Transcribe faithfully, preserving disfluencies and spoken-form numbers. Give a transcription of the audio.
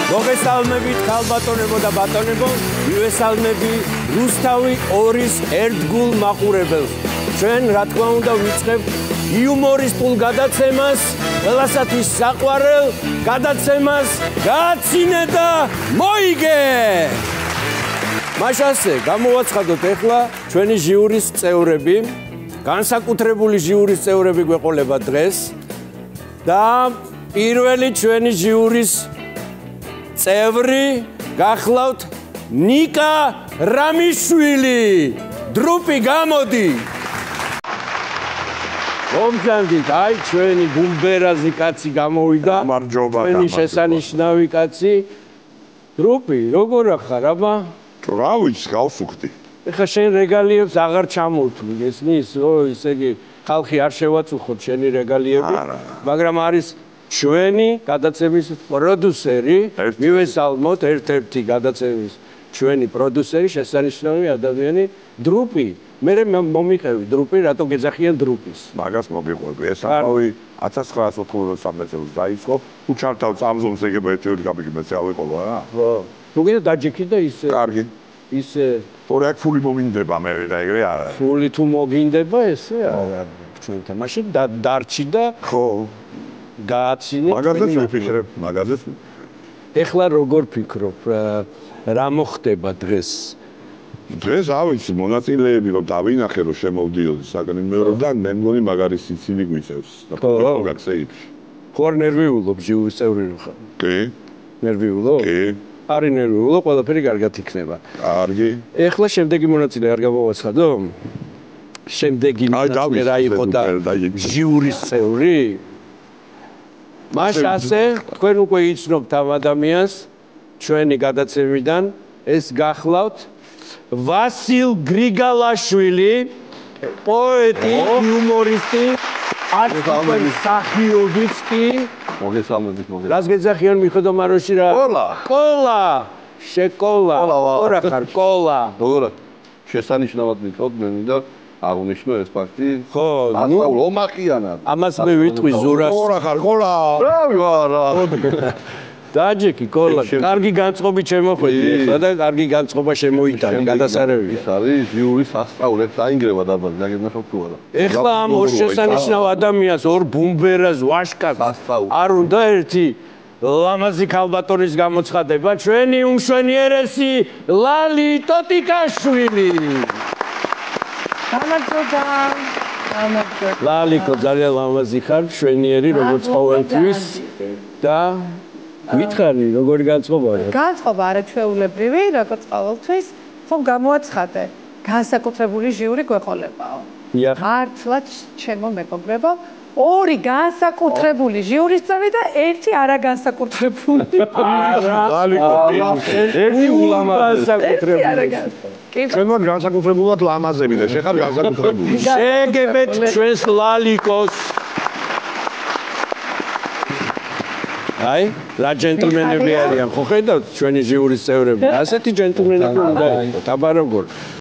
მოგესალმებით ქალბატონებო და ბატონებო, მივესალმები რუსთავი ორის ერთგულ მაყურებელს. ჩვენ რა თქმა უნდა ვიწყებთ იუმორისტულ გადაცემას, ყველასათვის საყვარელ გადაცემას გააცინე და მოიგე! მაშასე გამოვაცხადოთ ახლა ჩვენი ჟიურის წევრები, განსაკუთრებული ჟიურის წევრები გვეყოლება დღეს და პირველი ჩვენი ჟიურის წევრი გახლავთ ნიკა რამიშვილი. დრუპი გამოდი. მომგანდით, აი ჩვენი ბუმბერაზი კაცი გამოვიდა. გამარჯობა. ჩვენი შესანიშნავი კაცი. დრუპი, როგორ ახარ, აბა? რა ვიცი, გავსუქდი. ეხლა შენ რეგალიებს აღარ ჩამოვთვლი, ესმის? ო, ისე იგი ხალხი არ შევაწუხოთ შენი რეგალიები, მაგრამ არის ჩვენი გადაცემის პროდიუსერი, მივესალმოთ ერთ-ერთი გადაცემის ჩვენი პროდიუსერი, შესანიშნავი ადამიანი, დრუპი. მე მომიყევი დრუპი, რატო გეძახიან დრუპის? მაგას მოგიყვები. ეს ამავე ათას ცხრაას ოთხმოცდამეტ წელს დაიწყო. თუ ჩართავ წამზონს ეგება ერთეული კაპიკი მეც ავეყოლა რა. ხო. თუ კიდე დაჯექი და ისე. კარგი. ისე თორე აქ ფული მომინდება მე და ეგრე არა. ფული თუ მოგინდება ესე არა. ჩვენთან მაშინ დარჩი და ხო. გააცინე. მაგაზეც ვიფიქრებ, მაგაზეც. ეხლა როგორ ფიქრობ, რა მოხდება დღეს? დღეს ავიცი მონაწილეები რომ დავინახე რომ შემოვდიოდი საკანონმდებლოდან, მე მგონი მაგარი სიცილი გვიწევს. ხო, გაქცეებში. ხო არ ნერვიულობ ჟიურის წევრი ხარ? კი. ნერვიულო? კი. არი ნერვიულო, ყველაფერი კარგად იქნება. კარგი. ეხლა შემდეგი მონაწილე არ გამოვაცხადო? შემდეგი მონაწილე რა იყო და ჟიურის წევრი? მაშასე თქვენ უკვე იცნობთ ამ ადამიანს ჩვენი გადაცემიდან, ეს გახლავთ ვასილ გრიგალაშვილი, პოეტი, იუმორისტი, არტისტი, მსახიობიც კი. მოგესალმებით, მოგესალმებით. რას გეძახიან მიხედავ მაროში რა? კოლა. კოლა. შეკოლა. ორა ხარ კოლა. როგორ შესანიშნავად მithod მე მინდა აღნიშნო ეს ფაქტი. ხო, ნუ ომაყიანად. ამას მე ვიტყვი ზურას. ორა ხარ კოლა. რავი ვარა. დაჯექი კოლა, კარგი განწყობი შემოხვედი ეხლა და კარგი განწყობა შემოიტანე გადასარევი. ის არის ჟიურის სასწაულებს დაინგრევა დაბალი, დაგეძახო თუ არა. ეხლა ამ ორ შესანიშნავ ადამიანს, ორ ბუმბერას, ვაშკას არ უნდა ერთი ლამაზი ქალბატონის გამოცხადება, ჩვენი უმშვენიერესი ლალი ტოტიკაშვილი. გამარჯობა. გამარჯობა. ლალიკო ძალიან ლამაზი ხარ, მშვენიერი როგორც ყოველთვის და გითხარი როგორი განწყობაა? განწყობა არაჩვეულებრივი, როგორც ყოველთვის, ხომ გამოაცხადე. განსაკუთრებული ჟიური გვეყოლებაო. მართლაც ჩემო მეგობრებო, ორი განსაკუთრებული ჟიურის წევრი და ერთი არაგანსაკუთრებული. ლალიკო, ერთი ულამაზი. ჩვენ ვარ განსაკუთრებულად ლამაზები და შენ ხარ განსაკუთრებული. შეგებეთ ჩვენს ლალიკოს. აი, რა ჯენტლმენები არიან, ხო ხედავთ ჩვენი ჟიურის წევრები? ასეთი ჯენტლმენები უნდა იყოს, აბა როგორ?